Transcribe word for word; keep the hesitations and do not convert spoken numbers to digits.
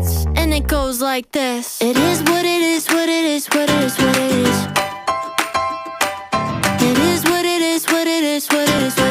hits, and it goes like this. It is what it is, what it is, what it is, what it is. It is what it is, what it is, what it is.